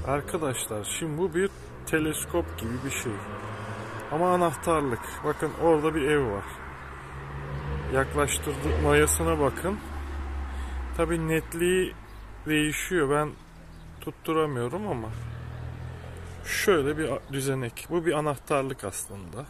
Arkadaşlar şimdi bu bir teleskop gibi bir şey. Ama anahtarlık. Bakın orada bir ev var. Yaklaştırdık mayasına bakın. Tabi netliği değişiyor. Ben tutturamıyorum ama. Şöyle bir düzenek. Bu bir anahtarlık aslında.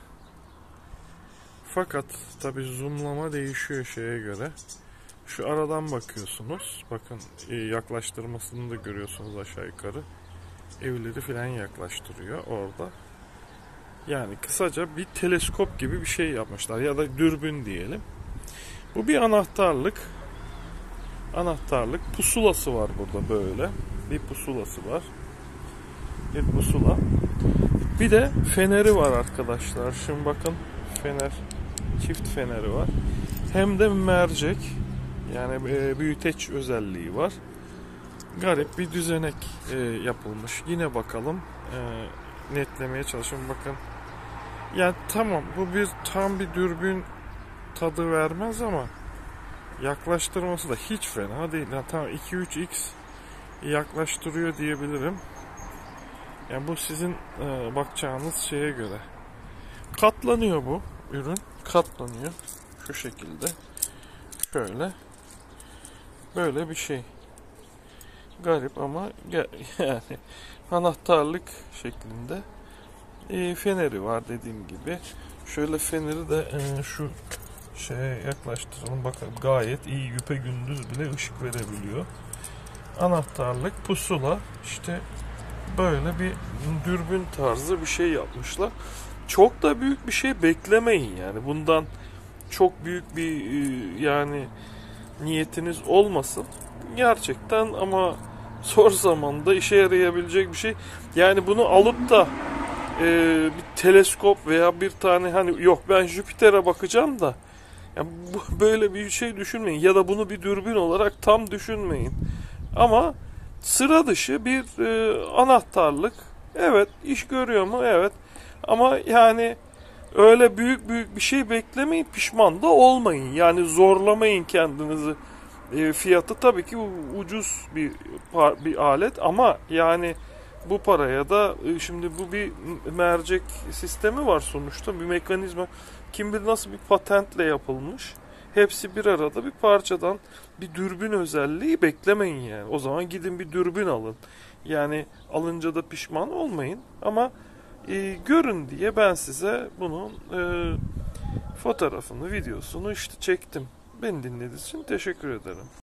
Fakat tabi zoomlama değişiyor şeye göre. Şu aradan bakıyorsunuz. Bakın yaklaştırmasını da görüyorsunuz aşağı yukarı. Evleri falan yaklaştırıyor orada. Yani kısaca bir teleskop gibi bir şey yapmışlar ya da dürbün diyelim. Bu bir anahtarlık. Anahtarlık pusulası var burada böyle. Bir pusulası var. Bir pusula. Bir de feneri var arkadaşlar. Şimdi bakın fener, çift feneri var. Hem de mercek. Yani büyüteç özelliği var. Garip bir düzenek yapılmış. Yine bakalım. Netlemeye çalışalım. Bakın. Yani tamam bu tam bir dürbün tadı vermez ama yaklaştırması da hiç fena değil. Yani tamam 2-3x yaklaştırıyor diyebilirim. Yani bu sizin bakacağınız şeye göre. Katlanıyor bu ürün. Katlanıyor. Şu şekilde. Şöyle. Böyle bir şey. Garip ama yani anahtarlık şeklinde. Feneri var dediğim gibi. Şöyle feneri de şu şeye yaklaştıralım. Bakın gayet iyi güpegündüz bile ışık verebiliyor. Anahtarlık, pusula, işte böyle bir dürbün tarzı bir şey yapmışlar. Çok da büyük bir şey beklemeyin yani. Bundan çok büyük bir yani niyetiniz olmasın. Gerçekten ama zor zamanda işe yarayabilecek bir şey. Yani bunu alıp da bir teleskop veya bir tane hani yok ben Jüpiter'e bakacağım da yani böyle bir şey düşünmeyin ya da bunu bir dürbün olarak tam düşünmeyin. Ama sıra dışı bir anahtarlık. Evet, iş görüyor mu? Evet. Ama yani öyle büyük bir şey beklemeyin, pişman da olmayın. Yani zorlamayın kendinizi. Fiyatı tabii ki ucuz bir alet ama yani bu paraya da şimdi bu bir mercek sistemi var sonuçta, bir mekanizma. Kim bilir nasıl bir patentle yapılmış. Hepsi bir arada bir parçadan, bir dürbün özelliği beklemeyin yani. O zaman gidin bir dürbün alın. Yani alınca da pişman olmayın ama görün diye ben size bunun fotoğrafını, videosunu işte çektim. Beni dinlediğiniz için teşekkür ederim.